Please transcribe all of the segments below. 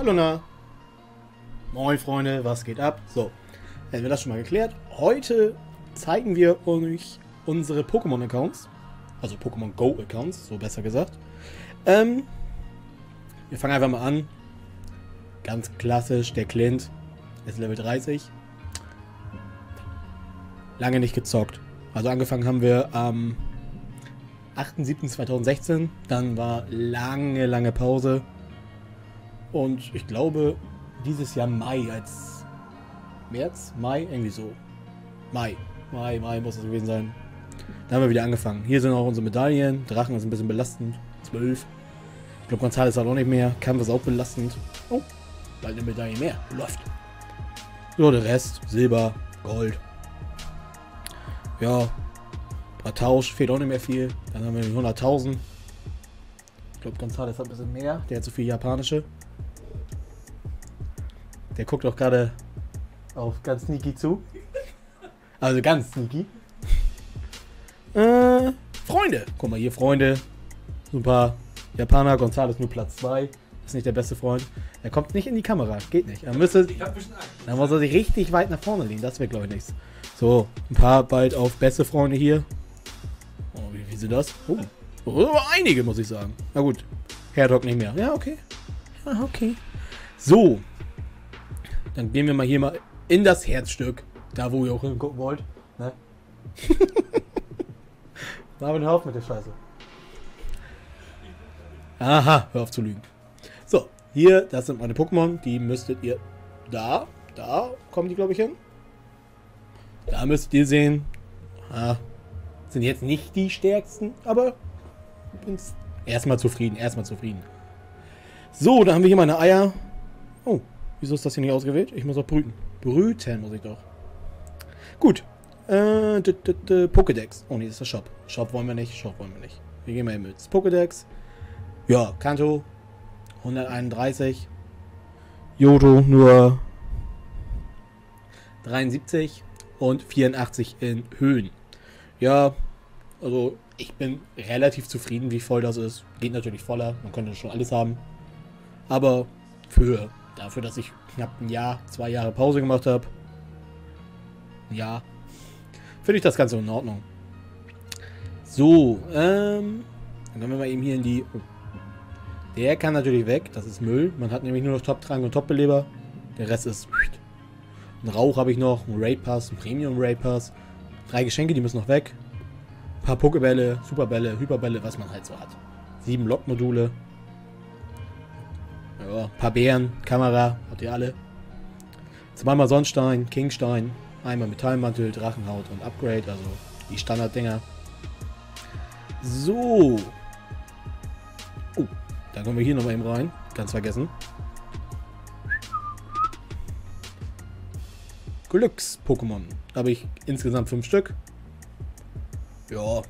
Hallo na. Moin Freunde, was geht ab? So, hätten wir das schon mal geklärt. Heute zeigen wir euch unsere Pokémon-Accounts. Also Pokémon Go-Accounts, so besser gesagt. Wir fangen einfach mal an. Ganz klassisch, der Clint ist Level 30. Lange nicht gezockt. Also angefangen haben wir am 8.7.2016. Dann war lange Pause. Und ich glaube, dieses Jahr Mai als März, Mai, irgendwie so. Mai muss es gewesen sein. Da haben wir wieder angefangen. Hier sind auch unsere Medaillen. Drachen ist ein bisschen belastend. 12. Ich glaube, Gonzales hat auch nicht mehr. Kampf ist auch belastend. Oh, bald eine Medaille mehr. Läuft. So, der Rest. Silber, Gold. Ja. Tausch fehlt auch nicht mehr viel. Dann haben wir die 100.000. Ich glaube, Gonzales hat ein bisschen mehr. Der hat so viel japanische. Der guckt auch gerade auf ganz sneaky zu. Also ganz sneaky. Freunde. Guck mal hier, Freunde. Super. Japaner, Gonzales nur Platz 2. Ist nicht der beste Freund. Er kommt nicht in die Kamera. Geht nicht. Er müsste. Dann muss er sich richtig weit nach vorne lehnen. Das wäre, glaube ich, nichts. So, ein paar bald auf beste Freunde hier. Oh, wie sind das? Oh, einige, muss ich sagen. Na gut. Herdog nicht mehr. Ja, okay. Ja, okay. So. Dann gehen wir mal hier mal in das Herzstück. Da, wo ihr auch hingucken wollt. Ne? Marvin, hör auf mit der Scheiße. Aha, hör auf zu lügen. So, hier, das sind meine Pokémon. Die müsstet ihr... Da kommen die, glaube ich, hin. Da müsst ihr sehen. Sind jetzt nicht die stärksten, aber bin erstmal zufrieden, So, da haben wir hier meine Eier. Oh, wieso ist das hier nicht ausgewählt? Ich muss auch brüten. Brüten muss ich doch. Gut. Pokédex. Oh nee, das ist der Shop. Shop wollen wir nicht. Wir gehen mal hin mit Pokédex. Ja, Kanto. 131. Yoto nur 73. Und 84 in Höhen. Ja, also ich bin relativ zufrieden, wie voll das ist. Geht natürlich voller. Man könnte schon alles haben. Aber dafür, dass ich knapp ein Jahr, 2 Jahre Pause gemacht habe, ja, finde ich das Ganze in Ordnung. So, dann gehen wir mal eben hier in die... Oh. Der kann natürlich weg, das ist Müll. Man hat nämlich nur noch Top-Trank und Top-Beleber. Der Rest ist... Ein Rauch habe ich noch, ein Raid Pass, ein Premium Raid Pass. 3 Geschenke, die müssen noch weg. Ein paar Pokébälle, Superbälle, Hyperbälle, was man halt so hat. 7 Lockmodule. Ja, ein paar Bären, Kamera, habt ihr alle. Zweimal Sonnenstein, Kingstein, einmal Metallmantel, Drachenhaut und Upgrade, also die Standarddinger. So. Oh, dann kommen wir hier nochmal eben rein. Ganz vergessen. Glücks-Pokémon. Da habe ich insgesamt 5 Stück. Ja.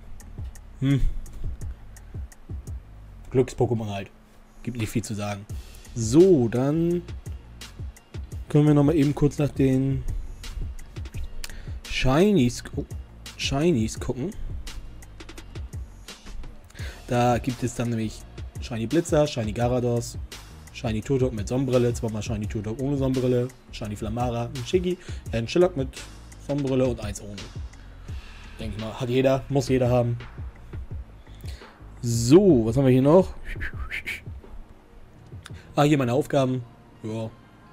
Glücks-Pokémon halt. Gibt nicht viel zu sagen. So, dann können wir nochmal eben kurz nach den Shinies gucken. Da gibt es dann nämlich Shiny Blitzer, Shiny Garados, Shiny Turtok mit Sonnenbrille, zweimal Shiny Turtok ohne Sonnenbrille, Shiny Flamara, ein Shiggy, ein Shillock mit Sonnenbrille und 1 ohne. Denke ich mal, hat jeder, muss jeder haben. So, was haben wir hier noch? Hier meine Aufgaben. Ja.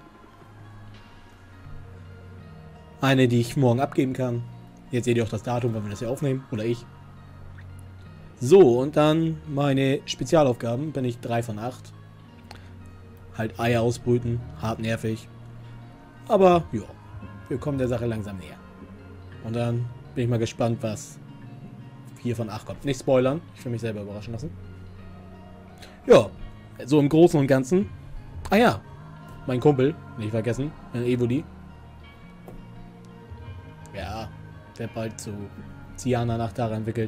Eine, die ich morgen abgeben kann. Jetzt seht ihr auch das Datum, wenn wir das hier aufnehmen. Oder ich. So, und dann meine Spezialaufgaben. Bin ich 3 von 8. Halt Eier ausbrüten. Hart nervig. Aber, ja. Wir kommen der Sache langsam näher. Und dann bin ich mal gespannt, was 4 von 8 kommt. Nicht spoilern. Ich will mich selber überraschen lassen. Ja. So im Großen und Ganzen. Ah ja. Mein Kumpel. Nicht vergessen. Ein Evoli. Ja. Der bald zu Ciana nach Dara entwickelt.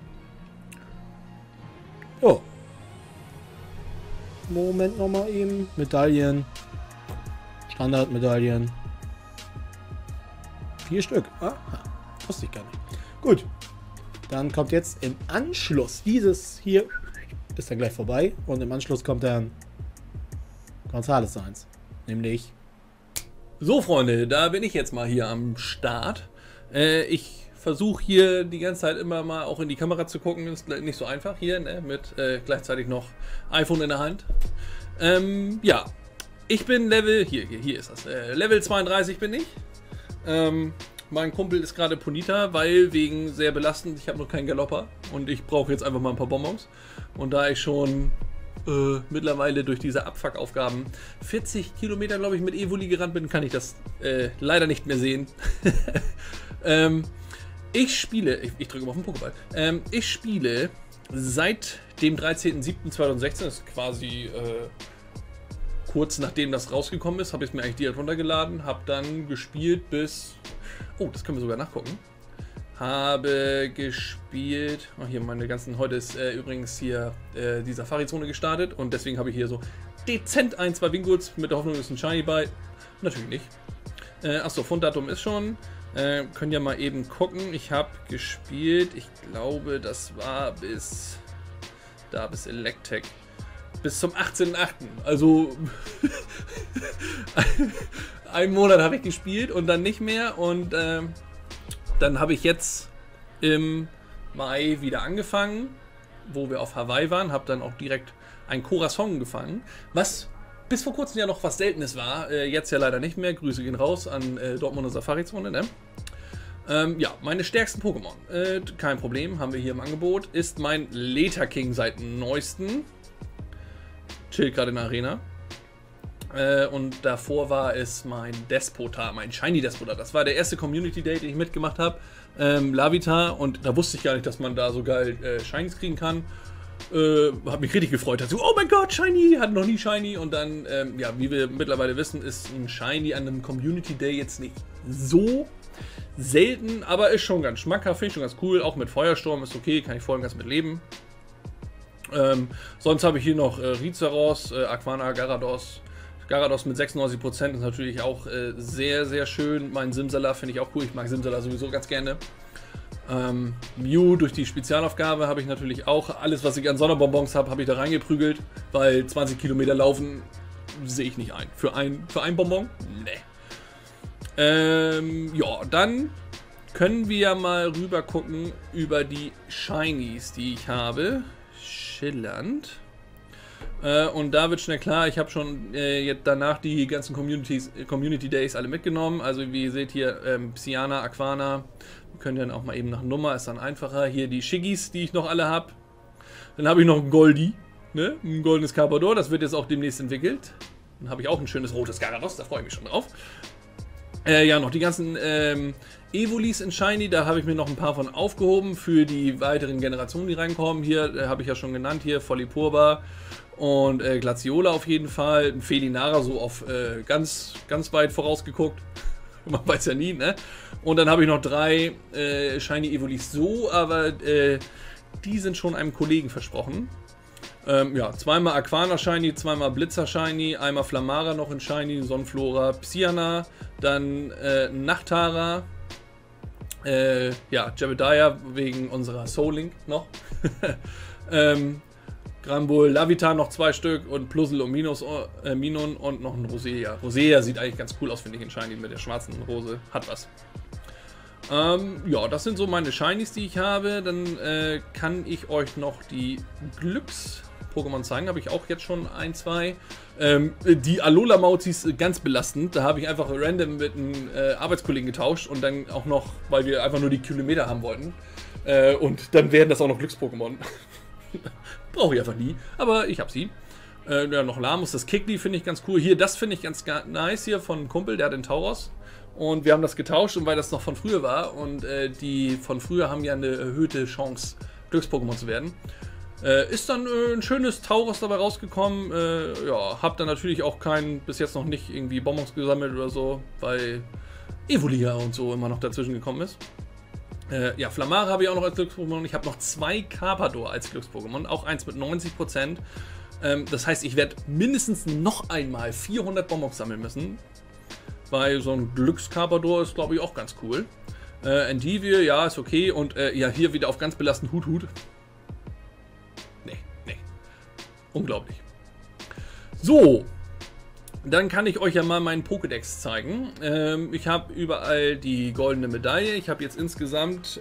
Oh. Moment nochmal eben. Medaillen. Standardmedaillen. 4 Stück. Aha. Wusste ich gar nicht. Gut. Dann kommt jetzt im Anschluss dieses hier. Ist dann gleich vorbei. Und im Anschluss kommt dann Gonzales seins. Nämlich. So, Freunde, da bin ich jetzt mal hier am Start. Ich versuche hier die ganze Zeit immer mal auch in die Kamera zu gucken. Ist nicht so einfach hier, ne? Mit gleichzeitig noch iPhone in der Hand. Ja, ich bin hier ist das. Level 32 bin ich. Mein Kumpel ist gerade Ponita, weil wegen sehr belastend, ich habe noch keinen Galopper und ich brauche jetzt einfach mal ein paar Bonbons. Und da ich schon mittlerweile durch diese Abfuck-Aufgaben 40 Kilometer, glaube ich, mit Evoli gerannt bin, kann ich das leider nicht mehr sehen. Ich drücke mal auf den Pokéball. Ich spiele seit dem 13.07.2016, das ist quasi kurz nachdem das rausgekommen ist, habe ich es mir eigentlich direkt runtergeladen, habe dann gespielt bis... Oh, das können wir sogar nachgucken. Habe gespielt... Oh, hier meine ganzen... Heute ist übrigens hier die Safari-Zone gestartet und deswegen habe ich hier so dezent 1-2 Bingos mit der Hoffnung, dass ein Shiny bei... Natürlich nicht. Achso, Funddatum ist schon. Können ja mal eben gucken. Ich habe gespielt, ich glaube, das war bis Electek. Bis zum 18.8. Also einen Monat habe ich gespielt und dann nicht mehr. Und dann habe ich jetzt im Mai wieder angefangen, wo wir auf Hawaii waren. Habe dann auch direkt ein Corazon gefangen, was bis vor kurzem ja noch was Seltenes war. Jetzt ja leider nicht mehr. Grüße gehen raus an Dortmunder Safari-Zone, ne? Ja, meine stärksten Pokémon, kein Problem, haben wir hier im Angebot, ist mein Leta-King seit neuesten. Chillt gerade in der Arena. Und davor war es mein Despota, mein Shiny Despota. Das war der erste Community Day, den ich mitgemacht habe. Larvitar, und da wusste ich gar nicht, dass man da so geil Shinies kriegen kann. Hab mich richtig gefreut. Dazu, oh mein Gott, Shiny, hatte noch nie Shiny. Und dann, ja, wie wir mittlerweile wissen, ist ein Shiny an einem Community Day jetzt nicht so selten, aber ist schon ganz schmackhaft, finde ich schon ganz cool. Auch mit Feuersturm ist okay, kann ich voll und ganz mit leben. Sonst habe ich hier noch Rizeros, Aquana, Garados. Garados mit 96% ist natürlich auch sehr, sehr schön. Mein Simsala finde ich auch cool. Ich mag Simsala sowieso ganz gerne. Mew durch die Spezialaufgabe habe ich natürlich auch. Alles, was ich an Sonderbonbons habe, habe ich da reingeprügelt, weil 20 Kilometer laufen sehe ich nicht ein. Für ein Bonbon? Nee. Ja, dann können wir ja mal rüber gucken über die Shinies, die ich habe. Schillernd. Und da wird schnell klar, ich habe schon jetzt danach die ganzen Community Days alle mitgenommen. Also wie ihr seht hier, Psyana, Aquana. Wir können dann auch mal eben nach Nummer, ist dann einfacher. Hier die Shiggis, die ich noch alle habe. Dann habe ich noch ein Goldi, ne? Ein goldenes Carpador, das wird jetzt auch demnächst entwickelt. Dann habe ich auch ein schönes rotes Garados, da freue ich mich schon drauf. Ja, noch die ganzen Evolis in Shiny, da habe ich mir noch ein paar von aufgehoben für die weiteren Generationen, die reinkommen. Hier habe ich ja schon genannt, hier Folipurba und Glaciola auf jeden Fall. Felinara so auf ganz, ganz weit vorausgeguckt. Man weiß ja nie, ne? Und dann habe ich noch 3 Shiny Evolis so, aber die sind schon einem Kollegen versprochen. Ja, zweimal Aquana Shiny, zweimal Blitzer Shiny, einmal Flammara noch in Shiny, Sonnenflora, Psyana, dann Nachtara, ja, Jebediah wegen unserer Soul Link noch, Granbull, Larvitar noch 2 Stück und Plusel und Minon und noch ein Rosea. Rosea sieht eigentlich ganz cool aus, finde ich, in Shiny mit der schwarzen Rose, hat was. Ja, das sind so meine Shinies, die ich habe. Dann kann ich euch noch die Glücks-Pokémon zeigen. Habe ich auch jetzt schon 1, 2. Die Alola-Mauzis ganz belastend. Da habe ich einfach random mit einem Arbeitskollegen getauscht und dann auch noch, weil wir einfach nur die Kilometer haben wollten. Und dann werden das auch noch Glücks-Pokémon. Brauche ich einfach nie, aber ich habe sie. Ja, noch Lamus, das Kikli finde ich ganz cool. Hier, das finde ich ganz nice hier von einem Kumpel, der hat den Tauros. Und wir haben das getauscht, und weil das noch von früher war. Und die von früher haben ja eine erhöhte Chance, Glücks-Pokémon zu werden. Ist dann ein schönes Tauros dabei rausgekommen. Ja, hab dann natürlich auch bis jetzt noch nicht irgendwie Bonbons gesammelt oder so, weil Evolia und so immer noch dazwischen gekommen ist. Ja, Flammara habe ich auch noch als Glücks-Pokémon. Ich habe noch 2 Carpador als Glücks-Pokémon, auch eins mit 90%. Das heißt, ich werde mindestens noch einmal 400 Bonbons sammeln müssen. Weil so ein Glücks-Carpador ist, glaube ich, auch ganz cool. Endivir, ja, ist okay. Und ja, hier wieder auf ganz belastend Hut. Nee. Unglaublich. So, Dann kann ich euch ja mal meinen Pokédex zeigen. Ich habe überall die goldene Medaille. Ich habe jetzt insgesamt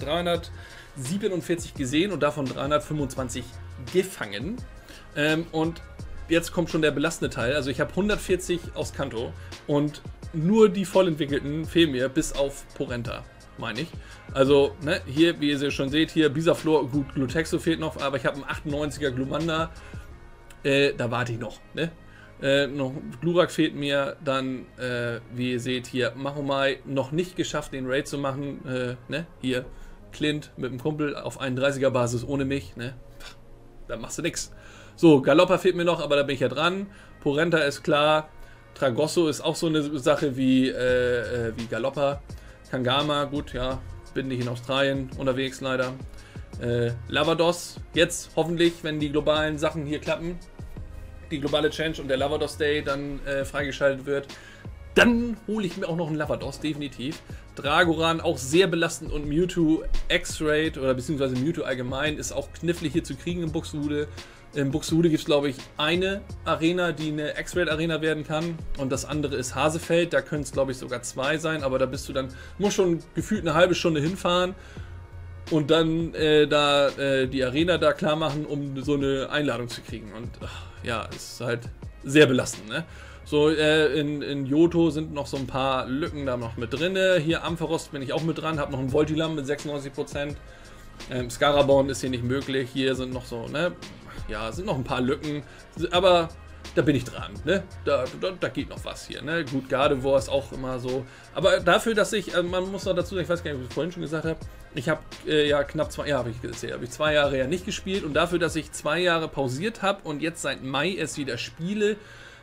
347 gesehen und davon 325 gefangen. Und jetzt kommt schon der belastende Teil. Also ich habe 140 aus Kanto und nur die vollentwickelten fehlen mir, bis auf Porenta, meine ich. Also, ne, hier, wie ihr schon seht, hier Bisaflor, gut, Glutexo fehlt noch, aber ich habe einen 98er Glumanda. Da warte ich noch, ne? Noch Glurak fehlt mir, dann, wie ihr seht, hier Mahomai noch nicht geschafft, den Raid zu machen, ne? Hier Clint mit dem Kumpel auf 31er Basis ohne mich, ne? Da machst du nix. So, Galoppa fehlt mir noch, aber da bin ich ja dran. Porenta ist klar. Tragosso ist auch so eine Sache wie Galoppa. Kangama, gut, ja, bin nicht in Australien unterwegs leider. Lavados, jetzt hoffentlich, wenn die globalen Sachen hier klappen, die globale Change und der Lavados Day dann freigeschaltet wird, dann hole ich mir auch noch einen Lavados, definitiv. Dragoran auch sehr belastend und Mewtwo X-Raid oder beziehungsweise Mewtwo allgemein ist auch knifflig hier zu kriegen in Buxtehude. In Buxtehude gibt es, glaube ich, eine Arena, die eine X-Raid-Arena werden kann. Und das andere ist Hasefeld. Da können es, glaube ich, sogar 2 sein. Aber da bist du dann, musst schon gefühlt eine halbe Stunde hinfahren und dann die Arena da klar machen, um so eine Einladung zu kriegen. Und ja, es ist halt sehr belastend, ne? So, in Johto sind noch so ein paar Lücken da noch mit drin. Hier Ampharos bin ich auch mit dran, habe noch einen Voltilam mit 96%. Scaraborn ist hier nicht möglich. Hier sind noch so, ne? Ja, sind noch ein paar Lücken. Aber da bin ich dran, ne? Da geht noch was hier, ne? Gut, Gardevoir ist auch immer so. Aber dafür, dass ich, man muss noch dazu sagen, ich weiß gar nicht, ob ich es vorhin schon gesagt habe, ich habe ja knapp 2 Jahre, habe ich 2 Jahre ja nicht gespielt. Und dafür, dass ich 2 Jahre pausiert habe und jetzt seit Mai erst wieder spiele,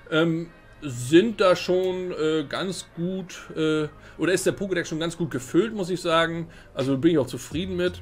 sind da schon ganz gut, oder ist der Pokédex schon ganz gut gefüllt, muss ich sagen. Also bin ich auch zufrieden mit.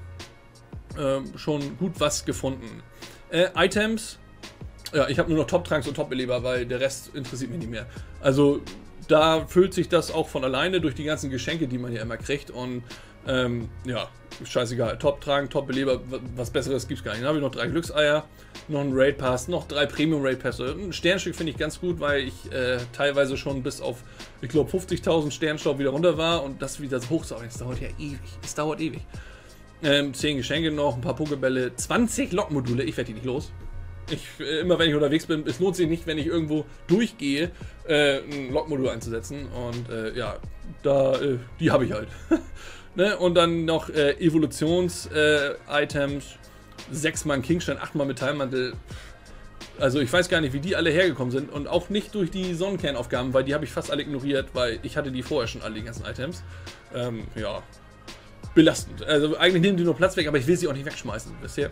Schon gut was gefunden. Items, ja, ich habe nur noch Top-Tranks und Top-Beleber, weil der Rest interessiert mich nicht mehr. Also da füllt sich das auch von alleine durch die ganzen Geschenke, die man ja immer kriegt und ja, scheißegal. Top-Trank, Top-Beleber, was Besseres gibt's gar nicht. Dann habe ich noch 3 Glückseier, noch einen Raid-Pass, noch 3 Premium-Raid-Pässe. Ein Sternstück finde ich ganz gut, weil ich teilweise schon bis auf, ich glaube, 50.000 Sternstaub wieder runter war und das wieder so hochzuarbeiten, das dauert ja ewig. Es dauert ewig. 10 Geschenke noch, ein paar Pokebälle, 20 Lokmodule, ich werde die nicht los. Immer wenn ich unterwegs bin, es lohnt sich nicht, wenn ich irgendwo durchgehe, ein Lokmodul einzusetzen. Und ja, die habe ich halt. Ne? Und dann noch Evolutions-Items, 6-mal ein Kingstein, 8-mal Metallmantel. Also ich weiß gar nicht, wie die alle hergekommen sind. Und auch nicht durch die Sonnenkernaufgaben, weil die habe ich fast alle ignoriert, weil ich hatte die vorher schon alle, die ganzen Items. Ja, belastend. Also eigentlich nehmen die nur Platz weg, aber ich will sie auch nicht wegschmeißen bisher.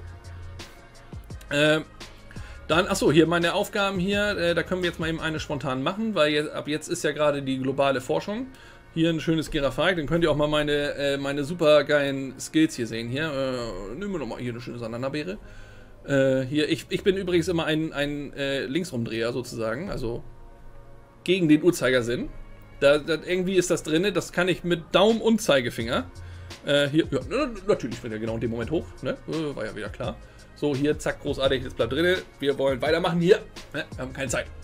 Dann, achso, hier meine Aufgaben hier, da können wir jetzt mal eben eine spontan machen, weil ab jetzt ist ja gerade die globale Forschung. Hier ein schönes Girafaik, dann könnt ihr auch mal meine super geilen Skills hier sehen. Hier, nehmen wir nochmal hier eine schöne Sananabeere. Hier, ich bin übrigens immer ein Linksrumdreher sozusagen, also gegen den Uhrzeigersinn. Irgendwie ist das drin, das kann ich mit Daumen und Zeigefinger. Hier, ja, natürlich springt er genau in dem Moment hoch, ne? War ja wieder klar. So, hier, zack, großartig, das bleibt drin. Wir wollen weitermachen hier. Ne? Wir haben keine Zeit.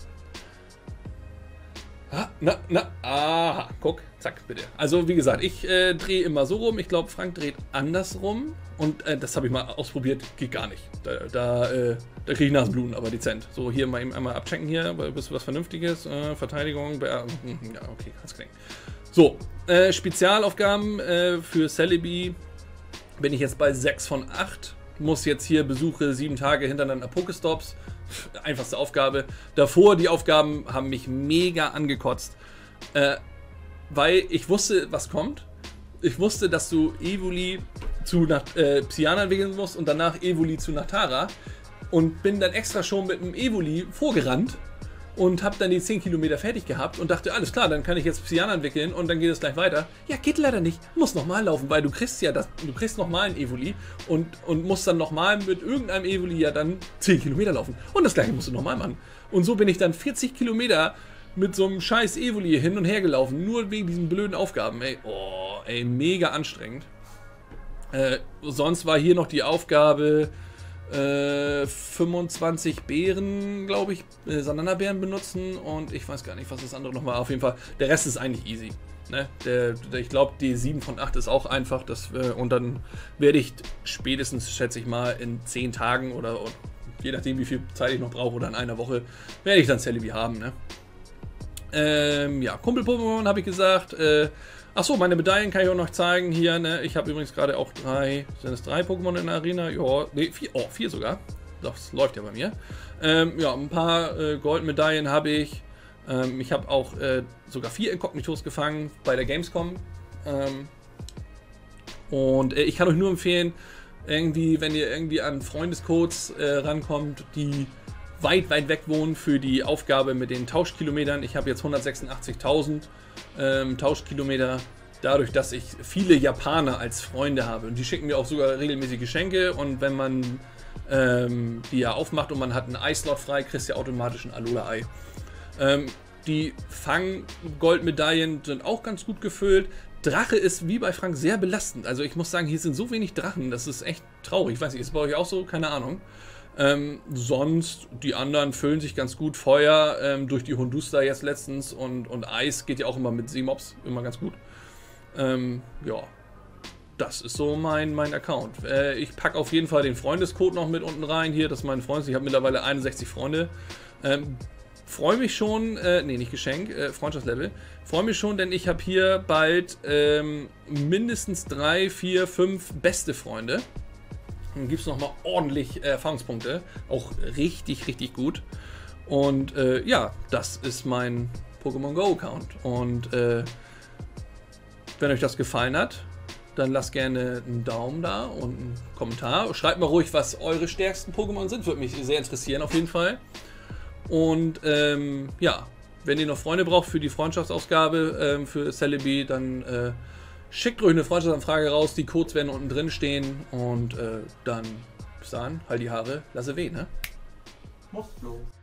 Aha, guck, zack, bitte. Also, wie gesagt, ich drehe immer so rum. Ich glaube, Frank dreht andersrum. Und das habe ich mal ausprobiert, geht gar nicht. Da kriege ich Nasenbluten, aber dezent. So, hier mal eben einmal abchecken hier, bist du was Vernünftiges? Verteidigung, ja, okay, kannst knicken. So, Spezialaufgaben für Celebi bin ich jetzt bei 6 von 8. Muss jetzt hier Besuche 7 Tage hintereinander Pokestops. Einfachste Aufgabe. Davor, die Aufgaben haben mich mega angekotzt. Weil ich wusste, was kommt. Ich wusste, dass du Evoli zu Psyana entwickeln musst und danach Evoli zu Natara. Und bin dann extra schon mit dem Evoli vorgerannt. Und habe dann die 10 Kilometer fertig gehabt und dachte, alles klar, dann kann ich jetzt Psyana entwickeln und dann geht es gleich weiter. Ja, geht leider nicht. Muss nochmal laufen, weil du kriegst ja du kriegst nochmal ein Evoli und musst dann nochmal mit irgendeinem Evoli ja dann 10 Kilometer laufen. Und das gleiche musst du nochmal machen. Und so bin ich dann 40 Kilometer mit so einem scheiß Evoli hin und her gelaufen, nur wegen diesen blöden Aufgaben. Ey, oh, ey, mega anstrengend. Sonst war hier noch die Aufgabe, 25 Beeren, glaube ich, Sanana-Beeren benutzen und ich weiß gar nicht, was das andere noch war. Auf jeden Fall, der Rest ist eigentlich easy. Ne? Ich glaube, die 7 von 8 ist auch einfach. Und dann werde ich spätestens, schätze ich mal, in 10 Tagen oder je nachdem, wie viel Zeit ich noch brauche oder in einer Woche, werde ich dann Celebi haben. Ne? Ja, Kumpel-Pokémon habe ich gesagt. Achso, meine Medaillen kann ich auch noch zeigen hier. Ne? Ich habe übrigens gerade auch sind es 3 Pokémon in der Arena? Ja, ne, 4. Oh, 4 sogar. Das läuft ja bei mir. Ja, ein paar Goldmedaillen habe ich. Ich habe auch sogar 4 Inkognitos gefangen bei der Gamescom. Und ich kann euch nur empfehlen, irgendwie, wenn ihr irgendwie an Freundescodes rankommt, die weit weg wohnen für die Aufgabe mit den Tauschkilometern. Ich habe jetzt 186.000 Tauschkilometer, dadurch, dass ich viele Japaner als Freunde habe. Und die schicken mir auch sogar regelmäßig Geschenke. Und wenn man die ja aufmacht und man hat einen Eislot frei, kriegst du ja automatisch ein Alola-Ei. Die Fang-Goldmedaillen sind auch ganz gut gefüllt. Drache ist wie bei Frank sehr belastend. Also ich muss sagen, hier sind so wenig Drachen, das ist echt traurig. Ich weiß nicht, ist es bei euch auch so? Keine Ahnung. Sonst, die anderen füllen sich ganz gut. Feuer durch die Hondusta jetzt letztens und Eis geht ja auch immer mit Seemobs immer ganz gut. Ja, das ist so mein Account. Ich packe auf jeden Fall den Freundescode noch mit unten rein hier, das ist mein Freund. Ich habe mittlerweile 61 Freunde. Freue mich schon, nee, nicht Geschenk, Freundschaftslevel. Freue mich schon, denn ich habe hier bald mindestens 3, 4, 5 beste Freunde. Dann gibt es nochmal ordentlich Erfahrungspunkte. Auch richtig gut. Und ja, das ist mein Pokémon Go Account. Und wenn euch das gefallen hat, dann lasst gerne einen Daumen da und einen Kommentar. Schreibt mal ruhig, was eure stärksten Pokémon sind. Würde mich sehr interessieren auf jeden Fall. Und ja, wenn ihr noch Freunde braucht für die Freundschaftsausgabe für Celebi, dann schickt ruhig eine Freundschaftsanfrage raus. Die Codes werden unten drin stehen. Und dann bis dahin, halt die Haare, lasse weh, ne? Muss los.